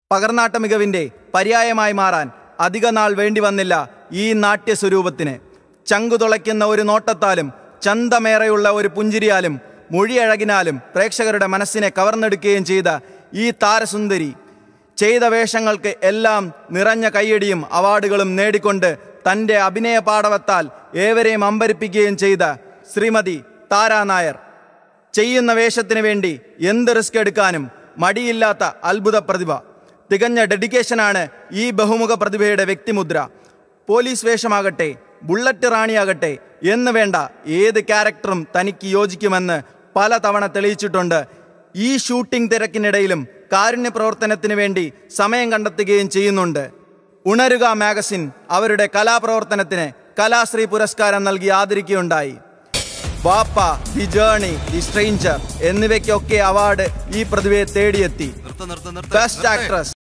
പകർനാട്ട മികവിന്റെ പര്യായമായി മാറാൻ അധിക നാൾ വേണ്ടി വന്നില്ല ഈ നാട്യസ്വരൂപത്തിന്. ചങ്കുതുളയ്ക്കുന്ന ഒരു നോട്ടത്താലും ചന്തമേറെയുള്ള ഒരു പുഞ്ചിരിയാലും മൊഴിയഴകിനാലും പ്രേക്ഷകരുടെ മനസ്സിനെ കവർന്നെടുക്കുകയും ചെയ്ത ഈ താരസുന്ദരി ചെയ്ത വേഷങ്ങൾക്ക് എല്ലാം നിറഞ്ഞ കയ്യടിയും അവാർഡുകളും നേടിക്കൊണ്ട് തൻ്റെ അഭിനയ പാടവത്താൽ ഏവരെയും അമ്പരിപ്പിക്കുകയും ചെയ്ത ശ്രീമതി താരാ നായർ. ചെയ്യുന്ന വേഷത്തിന് വേണ്ടി എന്ത് റിസ്ക് എടുക്കാനും മടിയില്ലാത്ത അത്ഭുത പ്രതിഭ. തികഞ്ഞ ഡെഡിക്കേഷനാണ് ഈ ബഹുമുഖ പ്രതിഭയുടെ വ്യക്തിമുദ്ര. പോലീസ് വേഷമാകട്ടെ, ബുള്ളറ്റ് റാണിയാകട്ടെ എന്ന് വേണ്ട ഏത് ക്യാരക്ടറും തനിക്ക് യോജിക്കുമെന്ന് പല തവണ തെളിയിച്ചിട്ടുണ്ട്. ഈ ഷൂട്ടിംഗ് തിരക്കിനിടയിലും കാരുണ്യ പ്രവർത്തനത്തിന് വേണ്ടി സമയം കണ്ടെത്തുകയും ചെയ്യുന്നുണ്ട്. ഉണരുക മാഗസിൻ അവരുടെ കലാപ്രവർത്തനത്തിന് കലാശ്രീ പുരസ്കാരം നൽകി ആദരിക്കുകയുണ്ടായി. Vappa, the journey, the stranger എന്നിവയ്ക്കൊക്കെ അവാർഡ് ഈ പ്രതിഭയെ തേടിയെത്തി. Best actress,